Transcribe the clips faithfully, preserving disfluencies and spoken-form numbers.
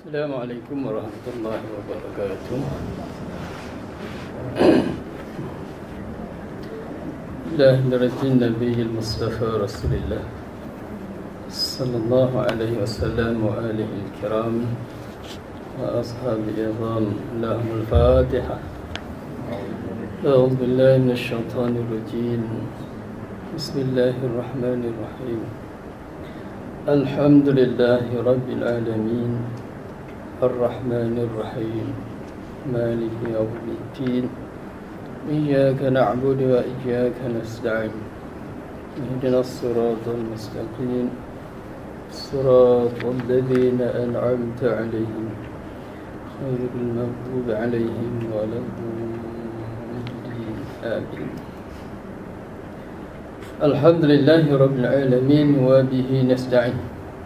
Assalamualaikum warahmatullahi wabarakatuh. Ila hadratin Nabiyil Mustafa Rasulillah sallallahu alaihi wasallam wa alihi al-kiram wa ashabi idham. Lahumul Fatiha. A'udzu billahi minasy syaithanir rajim. Bismillahirrahmanirrahim. Alhamdulillahi rabbil alamin. الرحمن الرحيم مالك يوم الدين إياك نعبد وإياك نستعين اهدنا الصراط المستقيم صراط الذين أنعمت عليهم غير المغضوب عليهم ولا الضالين آمين. الحمد لله رب العالمين وبه نستعين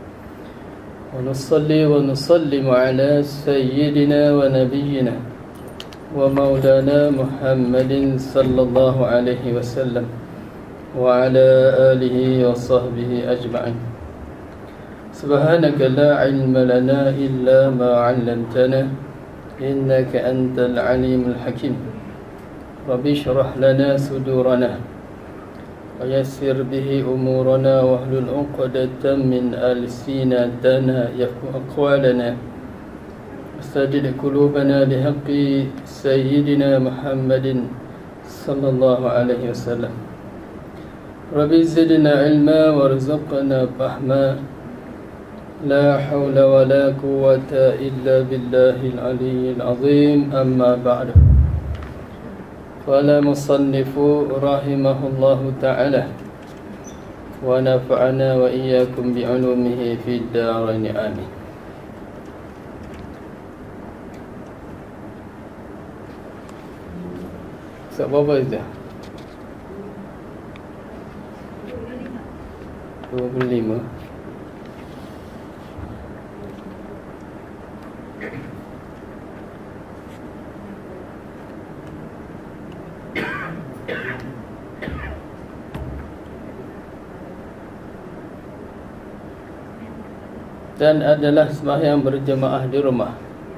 ونصلي ونسلم على سيدنا ونبينا ومولانا محمد صلى الله عليه وسلم وعلى آله وصحبه أجمعين. سبحانك لا علم لنا إلا ما علمتنا إنك أنت العليم الحكيم. رب اشرح لنا صدورنا ويسر به أمورنا واحلل عقدة من ألسنتنا يفقهوا أقوالنا واستجد قلوبنا بحق سيدنا محمد صلى الله عليه وسلم. رب زدنا علما وارزقنا فهما لا حول ولا قوة إلا بالله العلي العظيم. أما بعد، قال مصنف رحمه الله تعالى ونفعنا وإياكم بعلومه في الدارين آمين. Sebab apa itu? dua puluh lima. Dan adalah sembahyang berjemaah di rumah.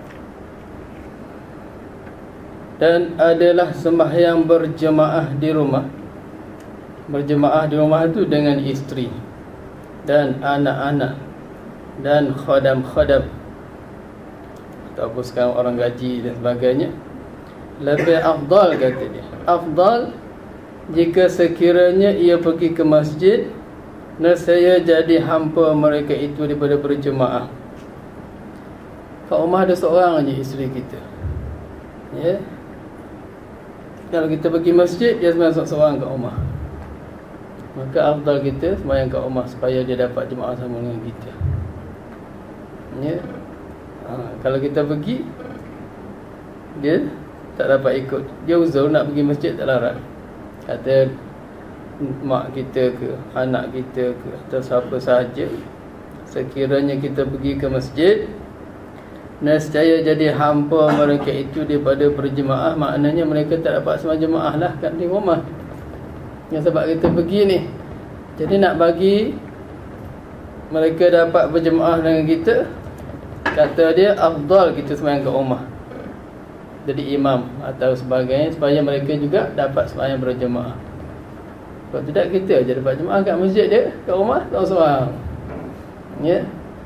Dan adalah sembahyang berjemaah di rumah. Berjemaah di rumah itu dengan isteri dan anak-anak dan khadam-khadam ataupun sekarang orang gaji dan sebagainya. Lebih afdal, kata dia, afdal jika sekiranya ia pergi ke masjid nescaya jadi hampa mereka itu daripada berjemaah. Kat rumah ada seorang aja isteri kita, ya. Kalau kita pergi masjid, dia sembahyang seorang kat rumah. Maka afdal kita sembahyang kat rumah supaya dia dapat jemaah sama dengan kita, ya. Ha, kalau kita pergi, dia tak dapat ikut, dia uzur nak pergi masjid, tak larat. Kata mak kita ke, anak kita ke, atau siapa sahaja, sekiranya kita pergi ke masjid, nescaya jadi hampa mereka itu daripada berjemaah. Maknanya mereka tak dapat sembahyang jemaah lah kat di rumah. Yang sebab kita pergi ni, jadi nak bagi mereka dapat berjemaah dengan kita, kata dia afdal kita sembahyang kat rumah, jadi imam atau sebagainya, supaya mereka juga dapat sembahyang berjemaah. Kalau tidak, kita aja dapat jemaah kat masjid, dia kat rumah tak seorang, ya.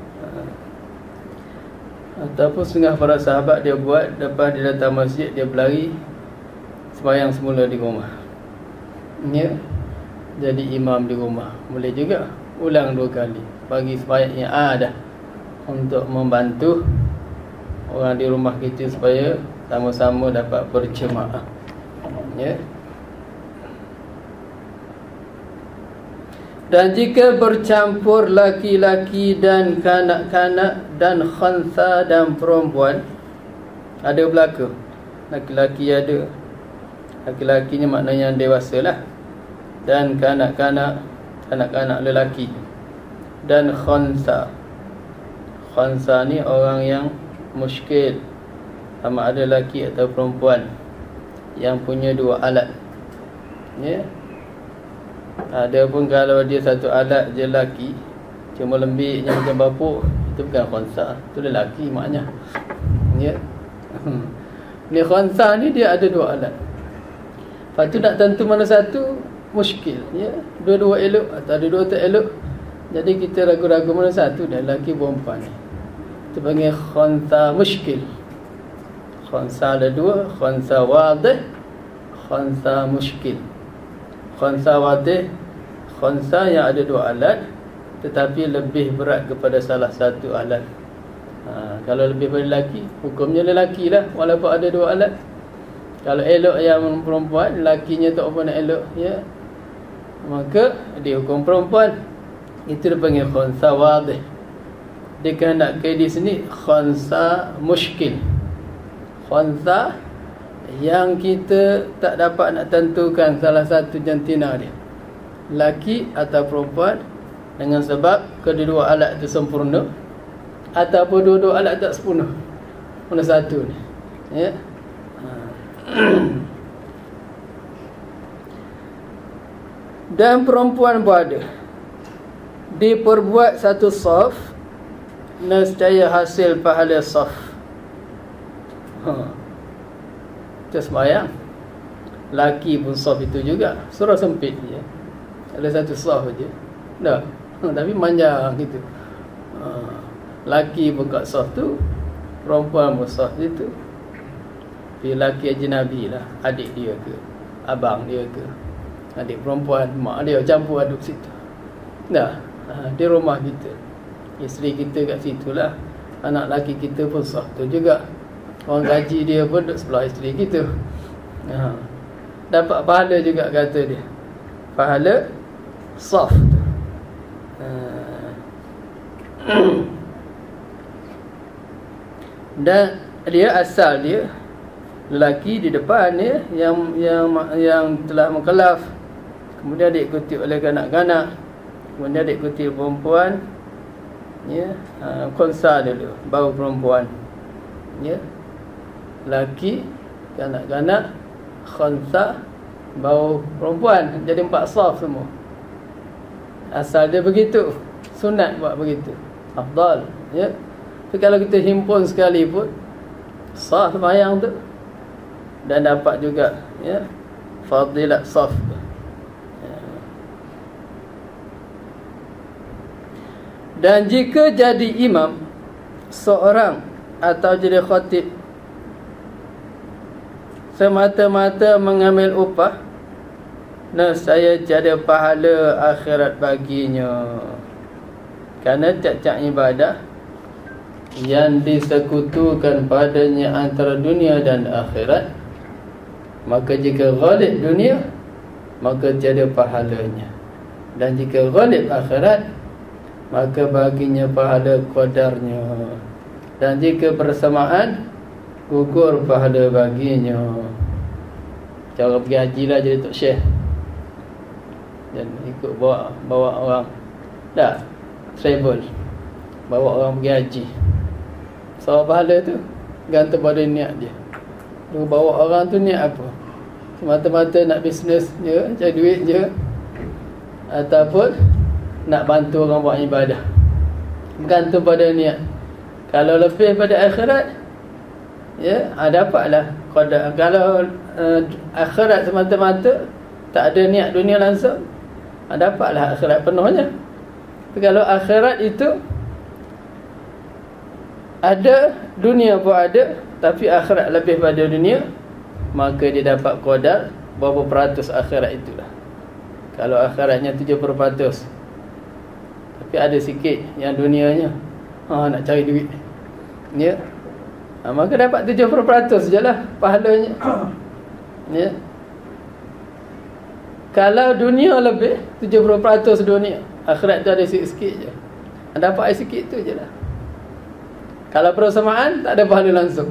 Ataupun setengah para sahabat dia buat, lepas dia datang masjid, dia berlari sembahyang semula di rumah, ya. Jadi imam di rumah. Boleh juga ulang dua kali, bagi sembahyang yang ada untuk membantu orang di rumah kita supaya sama-sama dapat berjemaah, ya. Dan jika bercampur laki-laki dan kanak-kanak dan khansa dan perempuan, ada belaka. Laki-laki ada, laki-lakinya maknanya yang dewasa lah, dan kanak-kanak, kanak-kanak lelaki, dan khansa. Khansa ni orang yang muskil, sama ada lelaki atau perempuan, yang punya dua alat, ya. Ada pun kalau dia satu alat je lelaki, cuma lembiknya macam bapuk, Itu bukan khonsa, itu lelaki maknanya. Ya. Ni khonsa ni dia ada dua alat. Lepas tu nak tentu mana satu muskil, ya. Dua-dua elok atau ada dua tak elok. Jadi kita ragu-ragu mana satu dah, lelaki perempuan ni. Itu panggil khonsa muskil. Khonsa ada dua, khonsa wadih, khonsa muskil. Khonsa wadih, khonsa yang ada dua alat tetapi lebih berat kepada salah satu alat. Ha, kalau lebih pada lelaki, hukumnya lelaki lah walaupun ada dua alat. Kalau elok yang perempuan, lakinya tak apa nak elok, ya, maka dia hukum perempuan. Itu dipanggil khonsa wadih. Dia kehendakkan di sini khonsa muskil. Khonsa yang kita tak dapat nak tentukan salah satu jantina dia, laki atau perempuan, dengan sebab kedua-dua alat itu sempurna ataupun dua-dua alat tak sempurna. Mana satu ni, ya. Dan perempuan pun ada. Diperbuat satu saf, nescaya hasil pahala saf. Ha. Itu sembahyang. Laki pun saf itu juga. Surah sempit je. Ada satu saf je. Dah. Ha, tapi panjang gitu. Ha. Laki pun kat saf tu, perempuan pun saf situ. Tapi laki ajnabi lah, adik dia ke, abang dia ke, adik perempuan, mak dia campur aduk situ. Dah. Ha, di rumah kita, isteri kita kat situ lah, anak laki kita pun sah tu juga. Orang gaji dia pun duduk sebelah isteri kita. Ha, dapat pahala juga kata dia, pahala saf tu. Ha. Dan dia asal dia lelaki di depan dia yang yang yang telah mukallaf, kemudian diikuti oleh kanak-kanak, kemudian diikuti perempuan, ya, ha, khonsa dulu, baru perempuan, ya, laki, kanak-kanak, khonsa, baru perempuan. Jadi empat saf semua. Asal dia begitu, sunat buat begitu, afdal, ya. Tapi kalau kita himpun sekali pun saf sembahyang tu, dan dapat juga, ya, fadilat saf. Dan jika jadi imam seorang atau jadi khatib semata-mata mengambil upah, nescaya jadi pahala akhirat baginya. Kerana tiap-tiap ibadah yang disekutukan padanya antara dunia dan akhirat, maka jika ghalib dunia, maka tiada pahalanya. Dan jika ghalib akhirat, maka baginya pahala qadarnya. Dan jika bersamaan, gugur pahala baginya. Cara pergi haji lah jadi tok syekh, dan ikut bawa bawa orang, dah travel, bawa orang pergi haji. So pahala tu gantung pada niat dia. Dia bawa orang tu niat apa? Semata-mata nak bisnes je, cari duit je, ataupun nak bantu orang buat ibadah. Bergantung pada niat. Kalau lebih pada akhirat, ya, ha, dapatlah qadar. Kalau uh, akhirat semata-mata, tak ada niat dunia langsung, ha, dapatlah akhirat penuhnya. Tapi kalau akhirat itu ada, dunia pun ada, tapi akhirat lebih pada dunia, maka dia dapat qadar berapa peratus akhirat itulah. Kalau akhiratnya tujuh puluh peratus, tapi ada sikit yang dunianya, ha, nak cari duit, ya, ha, maka dapat tujuh puluh peratus je lah pahalanya, ya. Kalau dunia lebih, tujuh puluh peratus dunia, akhirat tu ada sikit-sikit je, dapat sikit tu je lah. Kalau persamaan, tak ada pahala langsung.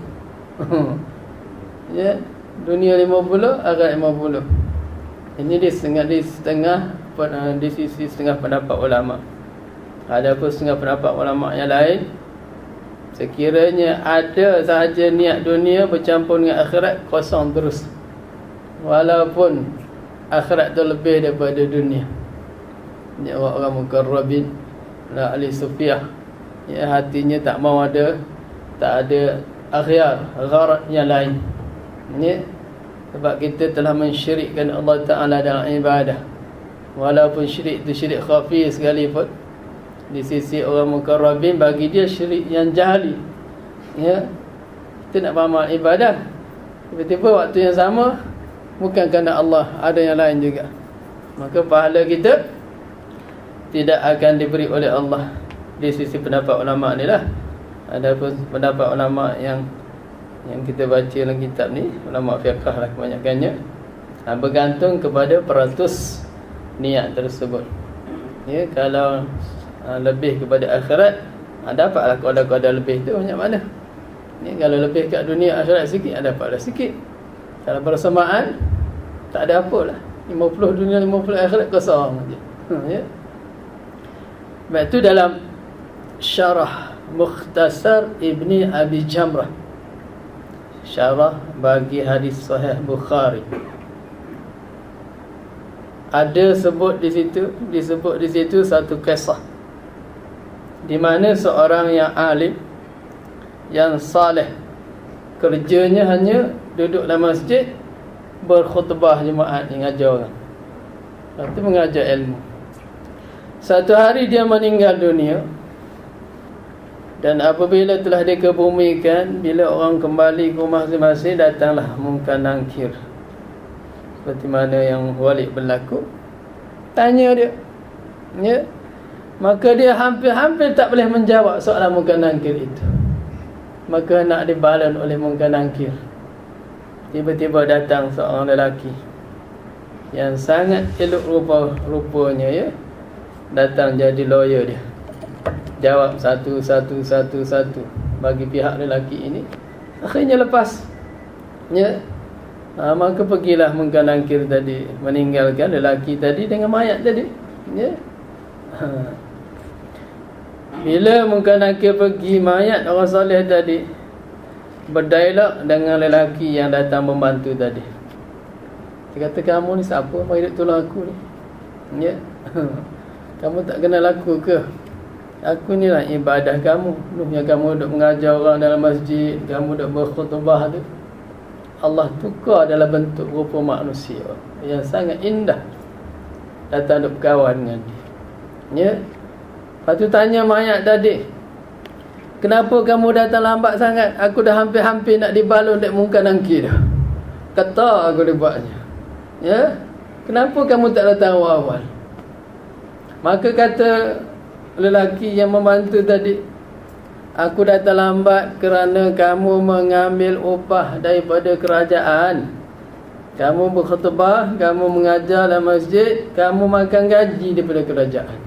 Ya, dunia lima puluh, akhirat lima puluh. Ini di setengah, di setengah, di sisi setengah pendapat ulama. Ada pun setengah pendapat ulama yang lain, sekiranya ada sahaja niat dunia bercampur dengan akhirat, kosong terus, walaupun akhirat tu lebih daripada dunia. Ini orang-orang mukarrabin, la ahli sufiah, Ya, hatinya tak mau ada, tak ada akhyar, gharat yang lain. Ya, sebab kita telah mensyirikkan Allah Ta'ala dalam ibadah. Walaupun syirik itu syirik khafi sekalipun, di sisi orang mukarrabin bagi dia syirik yang jahili. Ya, kita nak beramal ibadah, tiba-tiba waktu yang sama bukan kerana Allah, ada yang lain juga, maka pahala kita tidak akan diberi oleh Allah. Di sisi pendapat ulama ni lah. Adapun pendapat ulama yang yang kita baca dalam kitab ni, ulama fiqh lah kebanyakannya, ha, bergantung kepada peratus niat tersebut. Ya, kalau ha, lebih kepada akhirat, ha, dapatlah kadar-kadar lebih tu banyak mana. Ni kalau lebih kat dunia akhirat sikit, ha, dapatlah sikit. Kalau bersamaan, tak ada apalah. lima puluh dunia, lima puluh akhirat kosong je. Ha, ya. Sebab tu dalam Syarah Mukhtasar Ibni Abi Jamrah, syarah bagi hadis Sahih Bukhari, ada sebut di situ, disebut di situ satu kisah di mana seorang yang alim, yang saleh, kerjanya hanya duduk dalam masjid berkhutbah jemaat, yang ngajar orang. Lepas tu mengajar ilmu. Satu hari dia meninggal dunia, dan apabila telah dikebumikan, bila orang kembali ke rumah masing-masing, datanglah Munkar Nakir, seperti mana yang Walid berlaku. Tanya dia, ya, maka dia hampir-hampir tak boleh menjawab soalan Munkar Nakir itu. Maka nak dibalan oleh Munkar Nakir. Tiba-tiba datang seorang lelaki yang sangat elok rupa rupanya, ya, datang jadi lawyer dia. Jawab satu, satu, satu, satu bagi pihak lelaki ini. Akhirnya lepas. Ya, ha, maka pergilah Munkar Nakir tadi, meninggalkan lelaki tadi dengan mayat tadi. Ya, ha. Bila Munkar Nakir pergi, mayat orang soleh tadi berdialog dengan lelaki yang datang membantu tadi. Dia kata, kamu ni siapa? Mari duk tolong aku ni. Ya, kamu tak kenal aku ke? Aku ni lah ibadah kamu. Yang kamu duk mengajar orang dalam masjid, kamu duk berkhutbah tu, Allah tukar dalam bentuk rupa manusia yang sangat indah, datang duk berkawan dengan dia. Ya. Lepas tu tanya mayat tadi, kenapa kamu datang lambat sangat? Aku dah hampir-hampir nak dibalun dek Munkar Nakir dah. Kata aku dibuatnya. Ya. Kenapa kamu tak datang awal-awal? Maka kata lelaki yang membantu tadi, aku datang lambat kerana kamu mengambil upah daripada kerajaan. Kamu berkhutbah, kamu mengajar dalam masjid, kamu makan gaji daripada kerajaan.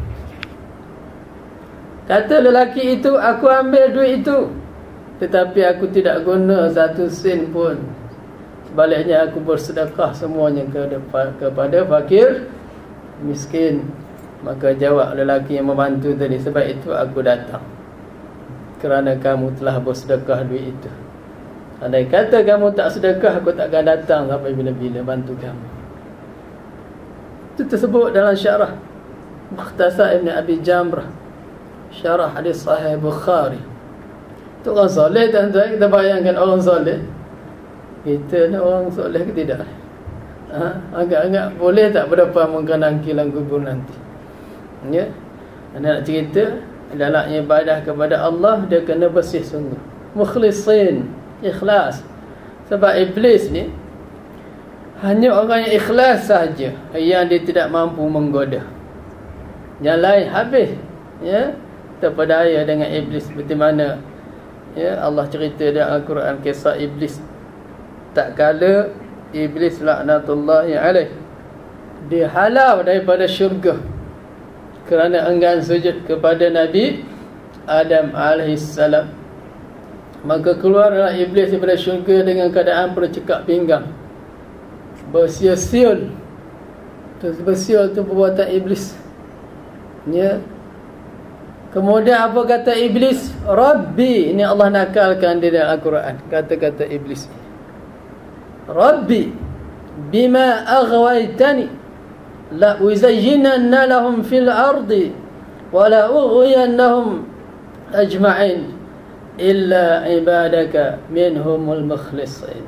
Kata lelaki itu, aku ambil duit itu, tetapi aku tidak guna satu sen pun. Sebaliknya aku bersedekah semuanya kepada fakir, miskin. Maka jawab lelaki yang membantu tadi, sebab itu aku datang, kerana kamu telah bersedekah duit itu. Andai kata kamu tak sedekah, aku takkan datang sampai bila-bila bantu kamu. Itu tersebut dalam syarah Mukhtasar Ibn Abi Jamrah, syarah hadis Sahih Bukhari. Itu orang soleh, tuan-tuan. Kita bayangkan orang soleh, kita ni orang soleh ke tidak? Ha? Agak-agak boleh tak berdepan Munkar Nakir dalam kubur nanti? Ya, anda nak cerita dalam ibadah kepada Allah, dia kena bersih sungguh, mukhlisin, ikhlas. Sebab iblis ni hanya orang yang ikhlas saja yang dia tidak mampu menggoda. Yang lain habis. Ya, terpedaya dengan iblis. Seperti mana, ya, Allah cerita dalam Al-Quran kisah iblis. Tak kala iblis laknatullahi alaih dihalau daripada syurga kerana enggan sujud kepada Nabi Adam alaihissalam, maka keluarlah iblis daripada syurga dengan keadaan bercekak pinggang, bersiul-siul. Terus bersiul tu perbuatan iblis. Ya. Kemudian apa kata iblis? Rabbi. Ini Allah nakalkan di dalam Al-Quran kata-kata iblis. Rabbi bima aghwaytani la uzayyinanna lahum fil ardi wa la ughwiyannahum ajma'in illa ibadaka minhumul mukhlisin.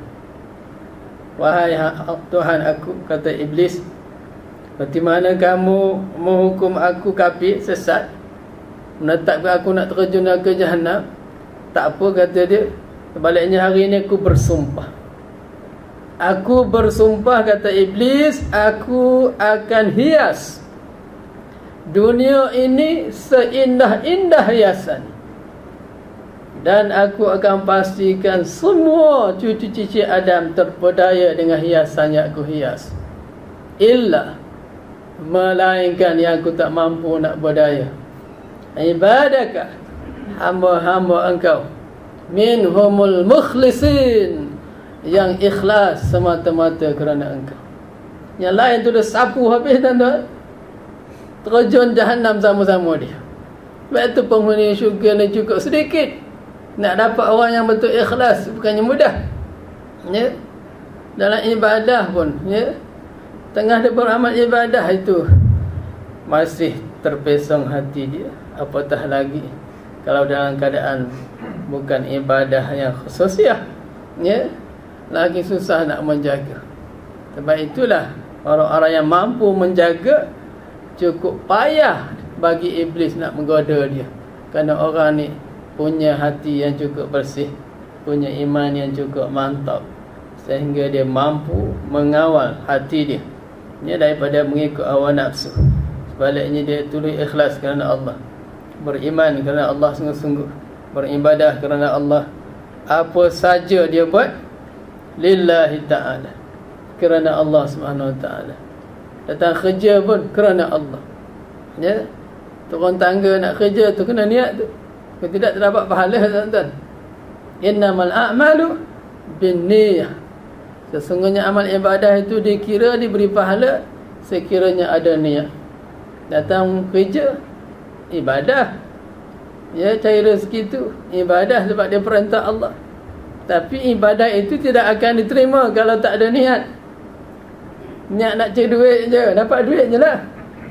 Wahai Tuhan aku, kata iblis, seperti mana kamu menghukum aku kafir, sesat, menetapkan aku nak terjun ke Jahannam, tak apa, kata dia, sebaliknya hari ini aku bersumpah. Aku bersumpah, kata iblis, aku akan hias dunia ini seindah-indah hiasan, dan aku akan pastikan semua cucu-cucu Adam terpedaya dengan hiasan yang aku hias. Illa, melainkan yang aku tak mampu nak berdaya, ibadaka, hamba-hamba engkau, minhumul mukhlisin, yang ikhlas semata-mata kerana engkau. Yang lain tu dah sapu habis, tuan-tuan, terjun Jahannam sama-sama dia. Sebab tu penghuni syurga ni cukup sedikit. Nak dapat orang yang betul ikhlas bukannya mudah, ya. Dalam ibadah pun, ya, tengah dia beramal ibadah itu masih terpesong hati dia, apatah lagi kalau dalam keadaan bukan ibadah yang khususiyah, ya, lagi susah nak menjaga. Sebab itulah orang-orang yang mampu menjaga cukup payah bagi iblis nak menggoda dia, kerana orang ni punya hati yang cukup bersih, punya iman yang cukup mantap, sehingga dia mampu mengawal hati dia, ya, daripada mengikut hawa nafsu. Sebaliknya dia tulus ikhlas kerana Allah, beriman kerana Allah sungguh-sungguh, beribadah kerana Allah. Apa saja dia buat lillahi ta'ala, kerana Allah subhanahu wa ta'ala. Datang kerja pun kerana Allah, ya. Turun tangga nak kerja tu kena niat tu. Kalau tidak terdapat pahala, tuan-tuan. Innamal a'malu binniyah. Sesungguhnya amal ibadah itu dikira diberi pahala sekiranya ada niat. Datang kerja, ibadah, ya, cari rezeki itu ibadah sebab dia perintah Allah. Tapi ibadah itu tidak akan diterima kalau tak ada niat. Niat nak cari duit je, dapat duit je lah.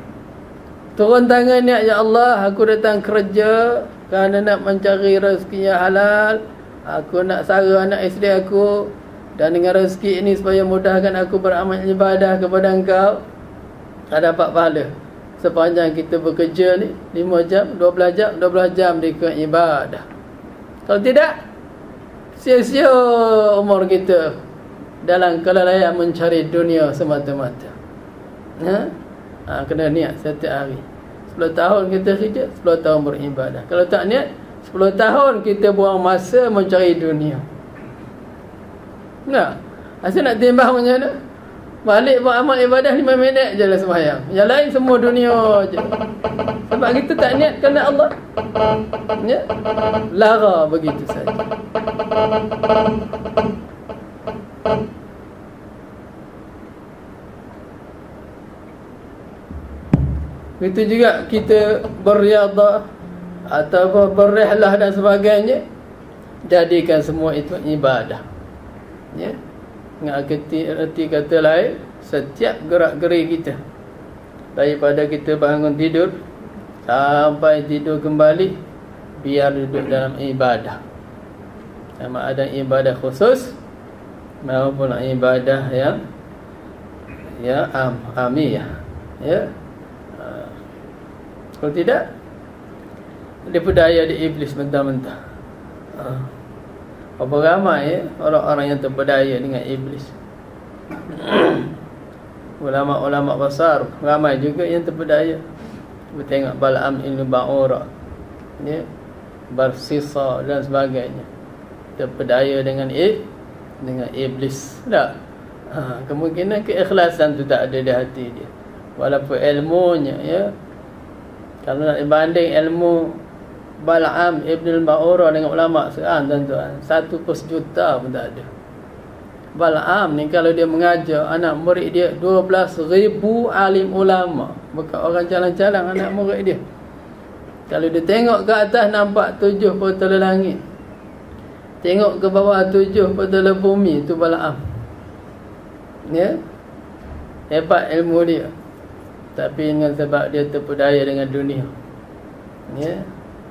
Turun tangan niat, ya Allah, aku datang kerja kerana nak mencari rezeki yang halal. Aku nak sara anak isteri aku, dan dengan rezeki ini supaya mudahkan aku beramal ibadah kepada engkau. Tak dapat pahala sepanjang kita bekerja ni lima jam, dua belas jam, dua belas jam dia ibadah. Kalau tidak, sia-sia umur kita dalam kelalaian mencari dunia semata-mata. Ha? Ha, kena niat setiap hari. Sepuluh tahun kita kerja, sepuluh tahun beribadah. Kalau tak niat, sepuluh tahun kita buang masa mencari dunia. Nah, asal nak timbang macam mana? Balik buat amal ibadah lima minit je lah sembahyang. Yang lain semua dunia je. Sebab kita tak niat kerana Allah, ya? Lara begitu saja. Begitu juga kita beriadah atau berrihlah dan sebagainya, jadikan semua itu ibadah, ya. Dengan arti, arti kata lain, setiap gerak-geri kita, daripada kita bangun tidur sampai tidur kembali, biar duduk dalam ibadah. Sama ada ibadah khusus maupun ibadah yang ya am, amiyah, ya. Kalau tidak, dia berdaya di iblis mentah-mentah. Apa ramai, ya, orang-orang yang terpedaya dengan iblis. Ulama-ulama besar ramai juga yang terpedaya. Kita tengok Bal'am ibn Ba'ura, ya, Barsisa dan sebagainya, terpedaya dengan i, dengan iblis. Tak? Ha, kemungkinan keikhlasan tu tak ada di hati dia, walaupun ilmunya, ya. Kalau nak banding ilmu Bal'am ibn Ba'ura dengan ulama sekarang, tuan-tuan, satu per sejuta pun tak ada. Bal'am ni kalau dia mengajar anak murid dia dua belas ribu alim ulama, bukan orang jalan-jalan anak murid dia. Kalau dia tengok ke atas nampak tujuh petala langit, tengok ke bawah tujuh petala bumi, itu Bal'am, ya. Hebat ilmu dia, tapi dengan sebab dia terpedaya dengan dunia, ya.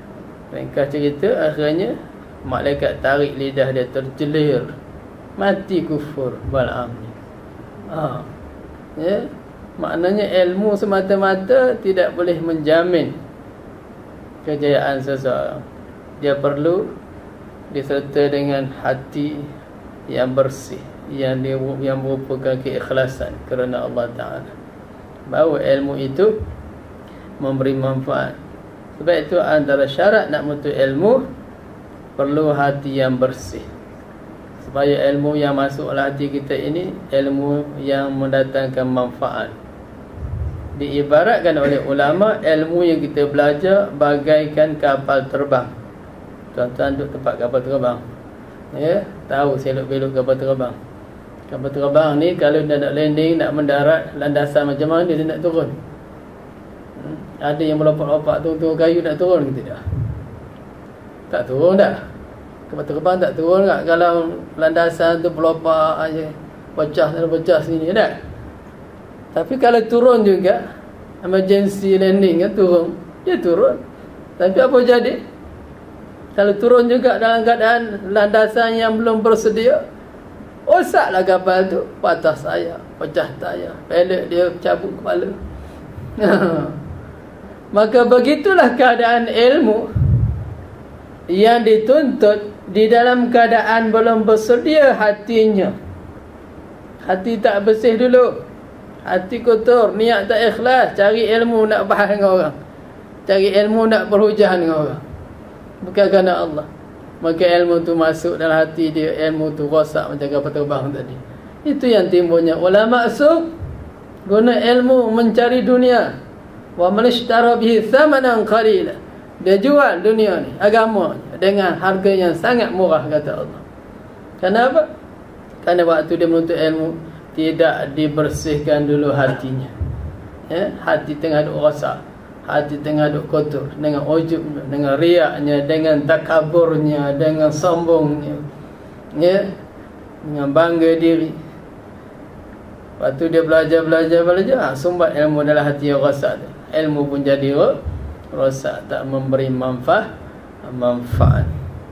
Ringkas cerita, akhirnya malaikat tarik lidah dia terjelir, mati kufur Bal'am ni. Ha. Ya, maknanya ilmu semata-mata tidak boleh menjamin kejayaan seseorang. Dia perlu disertai dengan hati yang bersih, yang dia, yang merupakan keikhlasan kerana Allah Ta'ala, bahawa ilmu itu memberi manfaat. Sebab itu antara syarat nak mutu ilmu, perlu hati yang bersih. Supaya ilmu yang masuk dalam hati kita ini ilmu yang mendatangkan manfaat. Diibaratkan oleh ulama, ilmu yang kita belajar bagaikan kapal terbang. Tuan-tuan duduk tempat kapal terbang, ya, tahu selok belok kapal terbang. Kapal terbang ni kalau dia nak landing, nak mendarat, landasan macam mana dia nak turun? Hmm? Ada yang melompat-lompat turun-turun kayu nak turun ke tidak? Tak turun dah. Kapal terbang tak turun tak? Kalau landasan tu pelopak aja, pecah sana pecah sini tak? Tapi kalau turun juga, emergency landing kan turun, dia turun. Tapi apa jadi? Kalau turun juga dalam keadaan landasan yang belum bersedia, rosaklah kapal tu, patah sayap, pecah tayar, pelek dia cabut kepala. Maka begitulah keadaan ilmu yang dituntut di dalam keadaan belum bersedia hatinya. Hati tak bersih dulu, hati kotor, niat tak ikhlas, cari ilmu nak bahas dengan orang, cari ilmu nak berhujah dengan orang, bukan kerana Allah. Maka ilmu tu masuk dalam hati dia, ilmu tu rosak macam kapal terbang tadi. Itu yang timbulnya ulama suk guna ilmu mencari dunia. Wa man ishtara bihi thamanan qalila, dia jual dunia ni, agama dengan harga yang sangat murah, kata Allah. Kenapa? Kerana waktu dia menuntut ilmu tidak dibersihkan dulu hatinya, ya, hati tengah duk rosak, hati tengah duk kotor dengan ujubnya, dengan riaknya, dengan takaburnya, dengan sombongnya, ya, dengan bangga diri. Waktu dia belajar belajar belajar, ha, sumbat ilmu dalam hati yang rosak tu, ilmu pun jadi rosak, tak memberi manfaat manfaat.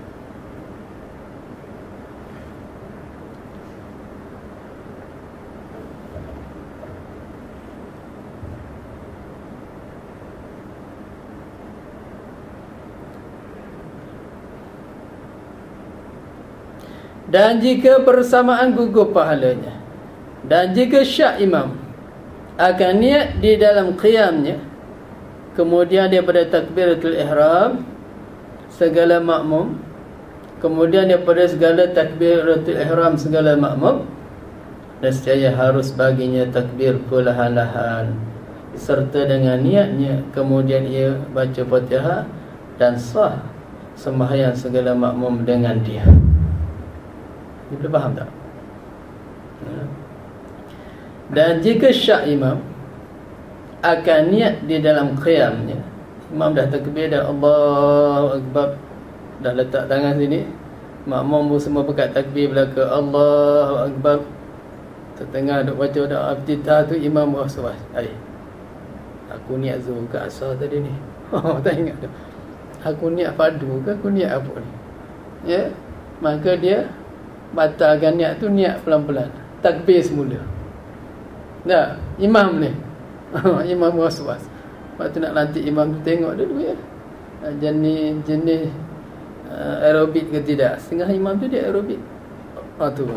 Dan jika bersamaan gugur pahalanya, dan jika syak imam akan niat di dalam qiyamnya, kemudian daripada takbiratul ihram segala makmum, kemudian daripada segala takbiratul ihram segala makmum, nescaya harus baginya takbir perlahan-lahan serta dengan niatnya, kemudian ia baca Fatihah dan sah sembahyang segala makmum dengan dia. Dia boleh faham tak? Dan jika syak imam akan niat di dalam qiyamnya, imam dah takbir dah, Allahu Akbar, dah letak tangan sini, makmum pun semua pekat takbir belaka, Allahu Akbar, tertengah duk baca dah iftitah tu, imam was-was, ai aku niat zuhur ke asar tadi ni, oh tak ingat dah, aku niat fardu ke aku niat apa ni, ya, maka dia batalkan niat tu, niat pelan-pelan, takbir semula. Dah, imam ni imam was-was. Waktu nak lantik imam tu tengok dulu, ya, jenis jenis uh, aerobik ke tidak. Setengah imam tu dia aerobik. Oh tu.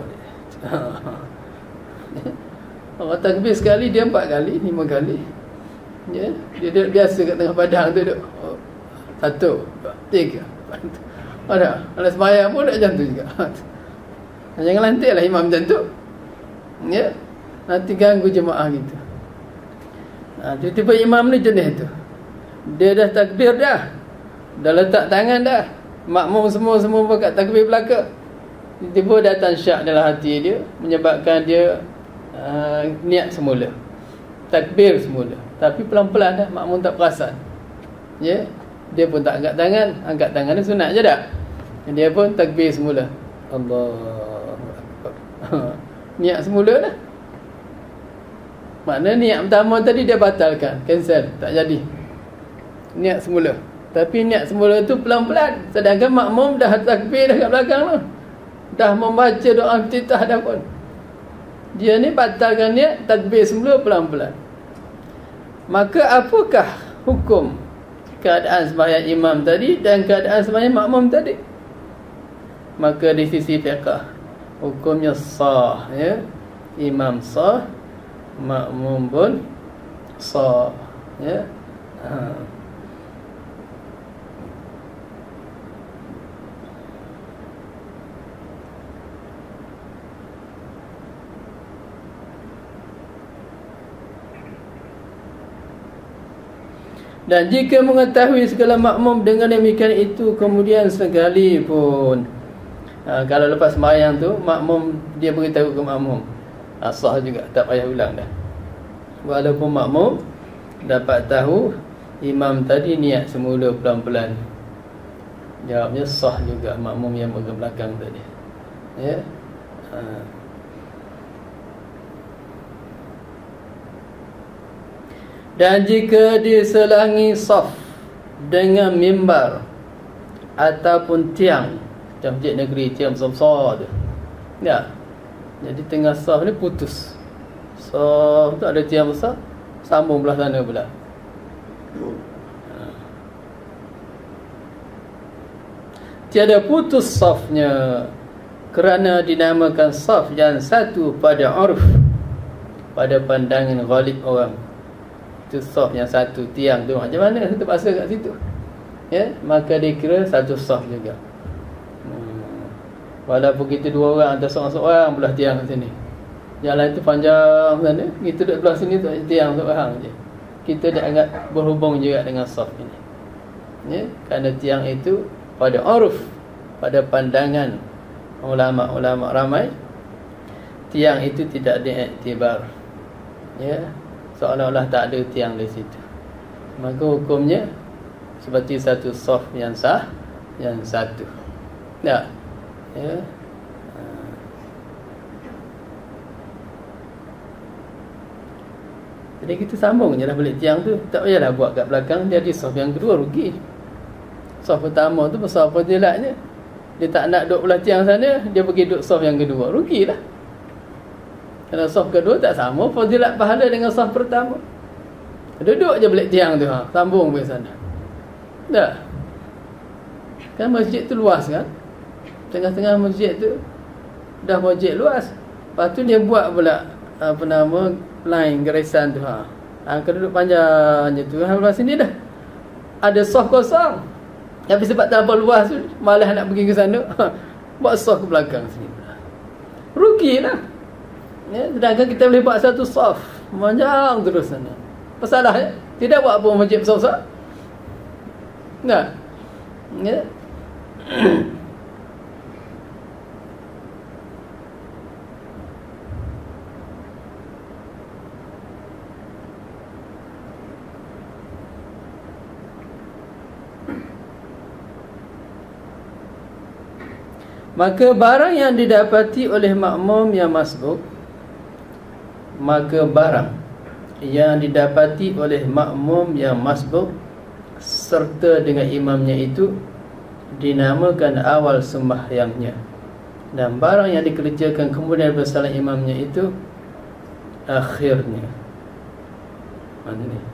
Orang takbir sekali dia empat kali, lima kali. Ya, dia duduk biasa kat tengah padang tu duduk. Oh, satu, dua, tiga. Ada, ada sembahyang pun nak macam tu juga. Jangan lantiklah imam macam tu, ya, nanti ganggu jemaah gitu. Ha, tiba-tiba imam ni jenis tu, dia dah takbir dah, dah letak tangan dah, makmum semua semua pakat takbir belaka. Tiba-tiba datang syak dalam hati dia, menyebabkan dia uh, niat semula, takbir semula, tapi pelan-pelan dah, makmum tak perasan, ya, dia pun tak angkat tangan. Angkat tangan ni sunat je dah, dia pun takbir semula, Allah niat semula dah. Makna niat pertama tadi dia batalkan, cancel, tak jadi. Niat semula, Tapi niat semula tu pelan-pelan. Sedangkan makmum dah takbir dah kat belakang tu, dah membaca doa iftitah dah pun. Dia ni batalkan niat, takbir semula pelan-pelan. Maka apakah hukum keadaan sembahyang imam tadi dan keadaan sembahyang makmum tadi? Maka di sisi fiqh hukumnya sah, ya. Imam sah, makmum pun sah, ya. Ha. Dan jika mengetahui segala makmum dengan demikian itu, kemudian sekali pun ha, kalau lepas sembahyang tu makmum dia beritahu ke makmum, ha, sah juga, tak payah ulang dah. Walaupun makmum dapat tahu imam tadi niat semula pelan-pelan, jawabnya sah juga makmum yang berada belakang tadi, ya. Ha. Dan jika diselangi saf dengan mimbar ataupun tiang, macam masjid negeri tiang besar-besar tu, ya, jadi tengah saf ni putus, saf tu ada tiang besar, sambung belah sana pula. Tiada putus safnya kerana dinamakan saf yang satu pada urf, pada pandangan ghalib orang. Itu saf yang satu, tiang tu macam mana satu pasal kat situ, ya, maka dikira satu saf juga. hmm. Walaupun kita dua orang atau seorang-seorang belah tiang kat sini, yang lain tu panjang sana, kita duduk belah sini tu tiang seorang je, kita dah anggap berhubung juga dengan saf ini, ya, kerana tiang itu pada uruf, pada pandangan ulama-ulama ramai, tiang itu tidak diiktibar, ya, seolah-olah tak ada tiang di situ. Maka hukumnya seperti satu saf yang sah, yang satu. Tak? Ya. Jadi kita sambung je lah balik tiang tu. Tak payahlah buat kat belakang. Jadi saf yang kedua rugi. Saf pertama tu besar fadilatnya, dia tak nak duduk belah tiang sana, dia pergi duduk saf yang kedua, rugilah. Kerana saf kedua tak sama fadilat pahala dengan saf pertama. Duduk je balik tiang tu, ha, sambung pergi sana. Tak? Kan masjid tu luas kan? Tengah-tengah masjid tu dah masjid luas. Lepas tu dia buat pula apa nama, line garisan tu, ha. Ha, kalau duduk panjang je tu, ha, belah sini dah ada saf kosong. Tapi sebab terlalu luas tu, malah nak pergi ke sana, ha, buat saf ke belakang sini. Rugilah. Ya, sedangkan kita boleh buat satu saf panjang terus sana. Masalah, ya? Tidak buat apa masjid besar-besar. Tak? Ya. Maka barang yang didapati oleh makmum yang masbuk, maka barang yang didapati oleh makmum yang masbuk serta dengan imamnya itu dinamakan awal sembahyangnya, dan barang yang dikerjakan kemudian bersama imamnya itu akhirnya. Mana ni?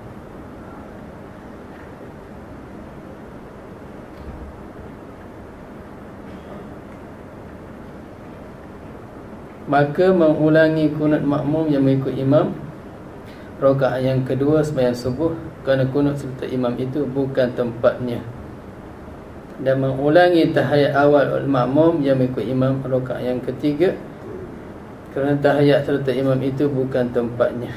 Maka mengulangi kunut makmum yang mengikut imam rakaat yang kedua sembahyang subuh, kerana kunut serta imam itu bukan tempatnya, dan mengulangi tahiyat awal oleh makmum yang mengikut imam rakaat yang ketiga, kerana tahiyat serta imam itu bukan tempatnya.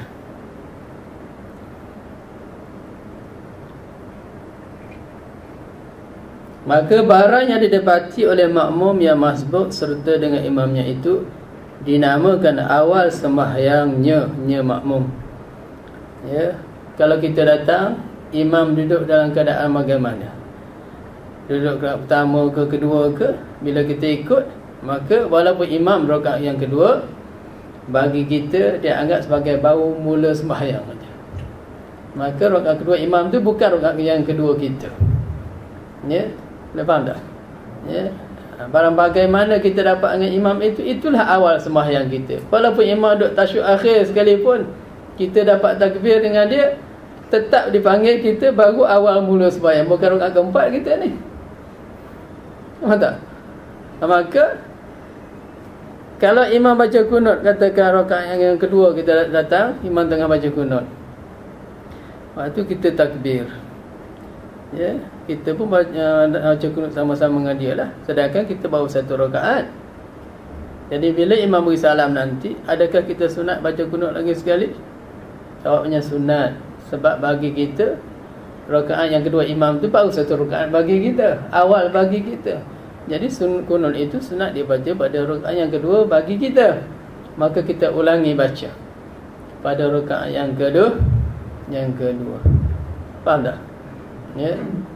Maka barang yang didapati oleh makmum yang masbuk serta dengan imamnya itu dinamakan awal sembahyangnya, nya makmum. Ya, kalau kita datang, imam duduk dalam keadaan bagaimana? Duduk rakaat pertama ke kedua ke? Bila kita ikut, maka walaupun imam rakaat yang kedua, bagi kita dia anggap sebagai baru mula sembahyang saja. Maka rakaat kedua imam tu bukan rakaat yang kedua kita. Ya, boleh faham tak? Ya. Barang bagaimana kita dapat dengan imam itu, itulah awal sembahyang kita. Walaupun imam duduk tasyuk akhir sekalipun, kita dapat takbir dengan dia, tetap dipanggil kita baru awal mula sembahyang, bukan rakaat keempat kita ni. Faham tak? Maka kalau imam baca kunut, katakan rakaat yang kedua kita datang, imam tengah baca kunut, waktu kita takbir, ya, kita pun baca, baca kunut sama-sama dengan dia lah. Sedangkan kita baru satu rakaat. Jadi bila imam beri salam nanti, adakah kita sunat baca kunut lagi sekali? Jawabnya sunat. Sebab bagi kita, rakaat yang kedua imam tu baru satu rakaat bagi kita, awal bagi kita. Jadi sun, kunut itu sunat dibaca pada rakaat yang kedua bagi kita. Maka kita ulangi baca pada rakaat yang kedua, yang kedua. Faham tak? Ya.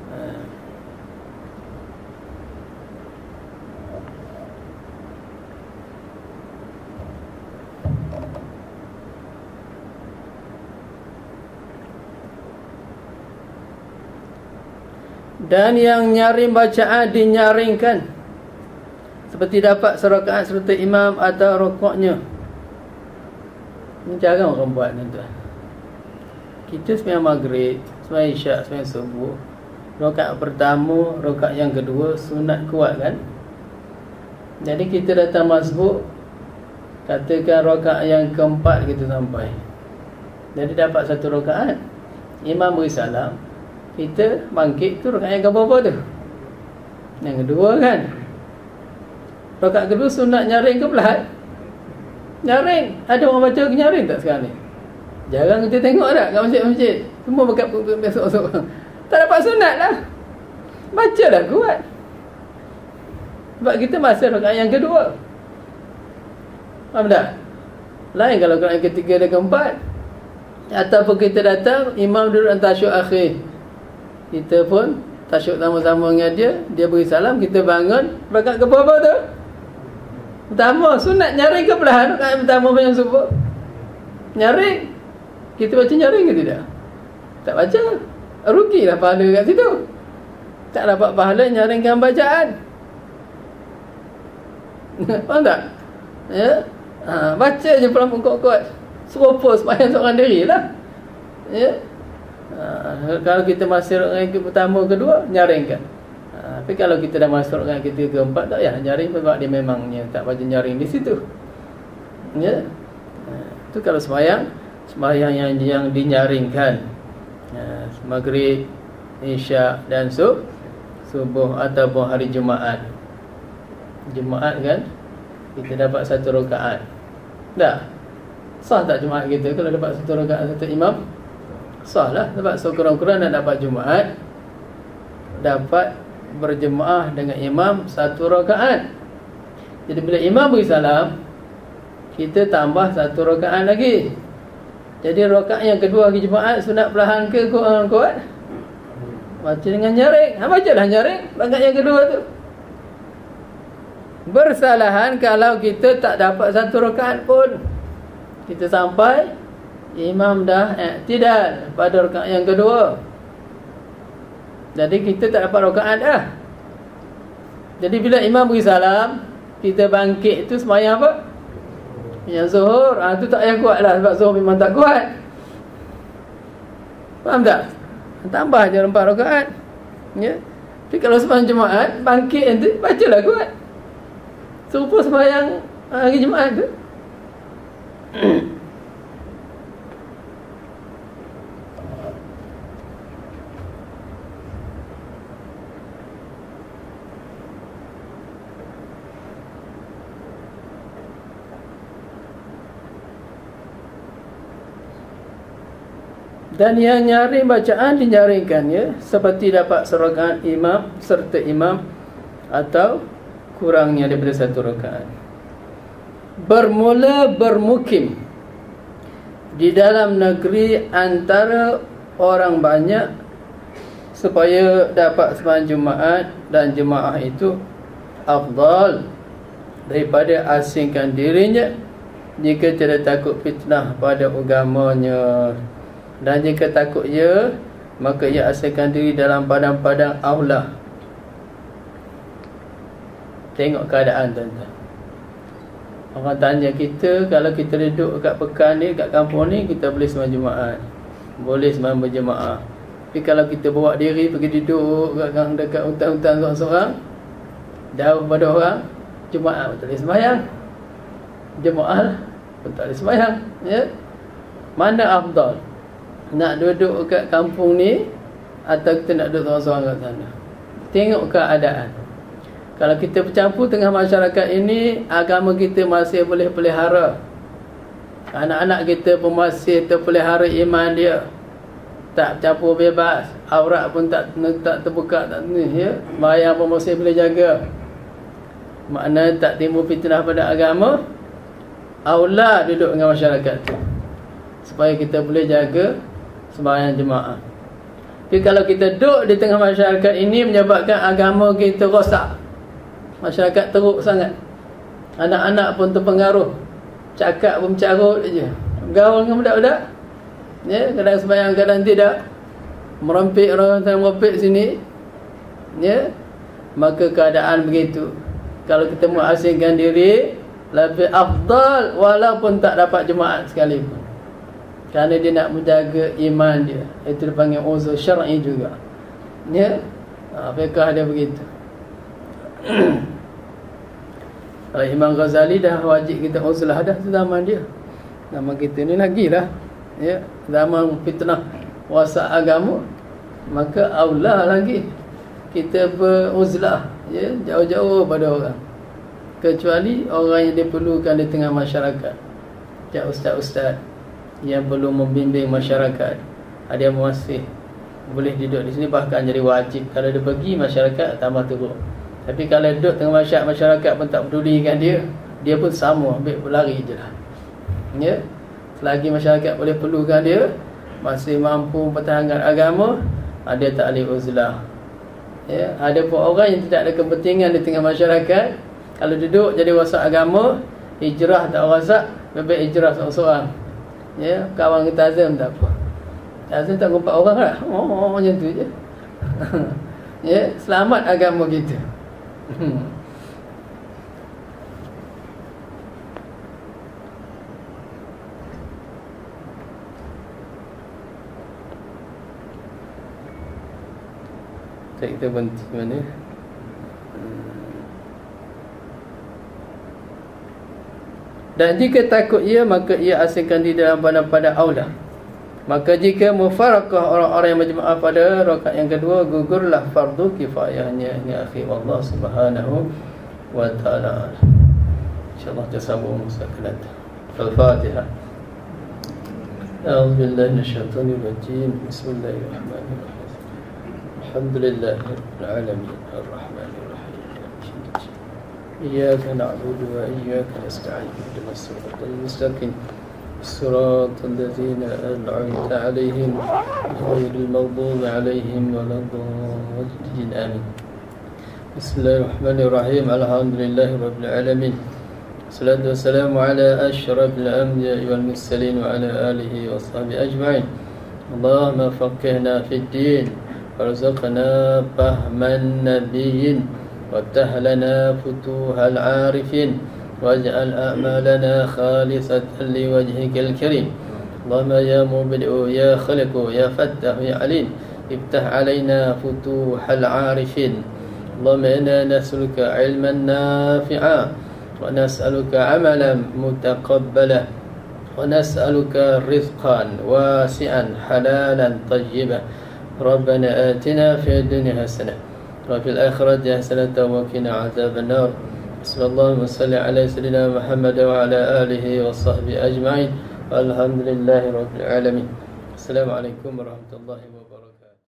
Dan yang nyaring bacaan dinyaringkan, seperti dapat serakaat serta imam atau rukuknya. Ini jarang orang buat ni tuan. Kita sembahyang maghrib, sembahyang isyak, sembahyang subuh, rakaat pertama, rakaat yang kedua sunat kuat kan. Jadi kita datang masbuk, katakan rakaat yang keempat kita sampai, jadi dapat satu rakaat, imam beri salam, kita bangkit tu rakaat yang keberapa tu? Yang kedua kan. Rakaat kedua sunat nyaring ke belah? Nyaring. Ada orang baca nyaring tak sekarang ni? Jarang kita tengok tak kat masjid-masjid. Semua bekat besok-besok. Tak dapat sunat lah. Baca lah kuat. Sebab kita masa rakaat yang kedua. Faham tak? Lain kalau rakaat yang ketiga dan keempat. Ataupun kita datang, imam duduk dalam tasyuk akhir, kita pun tasyuk sama-sama dengan dia, dia beri salam, kita bangun, rakaat ke berapa tu? Pertama, sunat nyaring ke belah? Rakaat pertama yang subuh nyaring. Kita baca nyaring ke tidak? Tak baca, rugilah pahala kat situ. Tak dapat pahala nyaringkan bacaan. Faham tak? Ya? Ha, baca je pelan-pelan kuat-kuat, serupa sembahyang seorang diri lah. Ya? Ha, kalau kita masuk rakaat pertama kedua, nyaringkan. Ha, tapi kalau kita dah masuk rakaat ketiga keempat, tak payah nyaring, sebab dia memangnya tak baca nyaring di situ. Ya. Ha, itu kalau sembahyang, sembahyang yang yang dinyaringkan. Ha, maghrib, isyak dan sub, subuh ataupun hari Jumaat. Jumaat kan, kita dapat satu rakaat. Dah. Sah tak Jumaat kita kalau dapat satu rakaat satu imam? Sah lah, sebab sekurang-kurang nak dapat Jumaat, dapat berjemaah dengan imam satu rakaat. Jadi bila imam beri salam, kita tambah satu rakaat lagi. Jadi rakaat yang kedua hari Jumaat sunat perlahan ke kurang kuat? Baca dengan nyaring. Ha, bacalah nyaring rakaat yang kedua tu. Bersalahan kalau kita tak dapat satu rakaat pun. Kita sampai imam dah i'tidal pada rakaat yang kedua. Jadi kita tak dapat rakaat dah. Jadi bila imam beri salam, kita bangkit tu sembahyang apa? Yang zuhur. Ah, tu tak payah kuat lah, sebab zuhur memang tak kuat. Faham tak? Tambah je empat rakaat. Ya. Tapi kalau sembahyang Jumaat, bangkit nanti bacalah kuat. Serupa sembahyang hari Jumaat tu. Dan yang nyaring bacaan dinyaringkan, ya, seperti dapat serakaat imam serta imam atau kurangnya daripada satu rakaat. Bermula bermukim di dalam negeri antara orang banyak supaya dapat sembahyang Jumaat dan jemaah itu afdal daripada asingkan dirinya jika tidak takut fitnah pada agamanya. Dan jika takut ia, maka ia asingkan diri dalam padang-padang aulah Tengok keadaan tuan-tuan. Orang tanya kita, kalau kita duduk kat pekan ni, kat kampung ni, kita boleh sembahyang Jumaat, boleh sembahyang berjemaah. Tapi kalau kita bawa diri pergi duduk kat dekat hutan-hutan seorang-seorang, jauh pada orang, Jumaat pun tak boleh sembahyang, jemaah pun tak boleh sembahyang, ya. Mana afdal? Nak duduk kat kampung ni atau kita nak duduk seorang-seorang kat sana? Tengok keadaan. Kalau kita bercampur tengah masyarakat ini, agama kita masih boleh pelihara, anak-anak kita pun masih terpelihara iman dia, tak campur bebas, aurat pun tak tak terbuka, tak ni, ya. Sembahyang pun masih boleh jaga, makna tak timbul fitnah pada agama. Aula duduk dengan masyarakat tu, supaya kita boleh jaga sembahyang jemaah. Tapi kalau kita duduk di tengah masyarakat ini, menyebabkan agama kita rosak, masyarakat teruk sangat, anak-anak pun terpengaruh, cakap pun mencarut je, gaul dengan budak-budak, ya, kadang sembahyang kadang tidak, merempik orang yang merempik sini, ya. Maka keadaan begitu. Kalau kita mau asingkan diri, lebih afdal walaupun tak dapat jemaat sekalipun, kerana dia nak menjaga iman dia. Itu dipanggil uzur syar'i juga, ya. Ha, fiqh dia begitu. Kalau Imam Ghazali dah wajib kita uzlah dah zaman dia. Zaman kita ni lagi lah, ya, zaman fitnah wasa agama, maka aulah lagi kita beruzlah, ya, jauh-jauh pada orang, kecuali orang yang diperlukan di tengah masyarakat. Ya, ustaz-ustaz yang perlu membimbing masyarakat, ada yang masih boleh duduk di sini, bahkan jadi wajib. Kalau dia pergi, masyarakat tambah teruk. Tapi kalau duduk tengah masyarakat, masyarakat pun tak pedulikan dia, dia pun sama, ambil berlari je lah, ya. Selagi masyarakat boleh perlukan dia, masih mampu mempertahankan agama, dia tak boleh uzlah, ya. Ada pun orang yang tidak ada kepentingan di tengah masyarakat, kalau duduk jadi wasak agama, hijrah tak wasak, lebih hijrah seorang-seorang, ya. Kawan kita azam tak apa, azam tak kumpat orang lah, oh, oh macam tu je. Ya, selamat agama kita. Hmm. Kita berhenti mana? Dan jika takut ia, maka ia asingkan di dalam pada-pada aula. Maka jika mufarakah orang-orang yang berjemaah pada rakaat yang kedua, gugurlah fardu kifayahnya. Ini akhi Allah subhanahu wa ta'ala. InsyaAllah tersambung masa akan datang. Al-Fatihah. A'udzu billahi minasyaitonir rajim. Bismillahirrahmanirrahim. Alhamdulillahirabbil alamin. Arrahmanir rahim. Iyyaka na'budu wa iyyaka nasta'in. Ihdinas siratal mustaqim. صراط الذين أنعمت عليهم غير المغضوب عليهم ولا الضالين آمين. بسم الله الرحمن الرحيم. الحمد لله رب العالمين. الصلاة والسلام على أشرف الأنبياء والمرسلين وعلى آله وصحبه أجمعين. اللهم فقهنا في الدين وارزقنا فهم النبيين وافتح لنا فتوح العارفين واجعل أعمالنا خالصة لوجهك الكريم. اللهم يا مبدئ يا خلق يا فتاح يا عليم افتح علينا فتوح العارفين. اللهم إنا نسألك علما نافعا ونسألك عملا متقبلا ونسألك رزقا واسعا حلالا طيبا. ربنا آتنا في الدنيا حسنة وفي الآخرة حسنة وقنا عذاب النار. صلى الله وسلم على سيدنا محمد وعلى آله وصحبه أجمعين والحمد لله رب العالمين. السلام عليكم ورحمة الله وبركاته.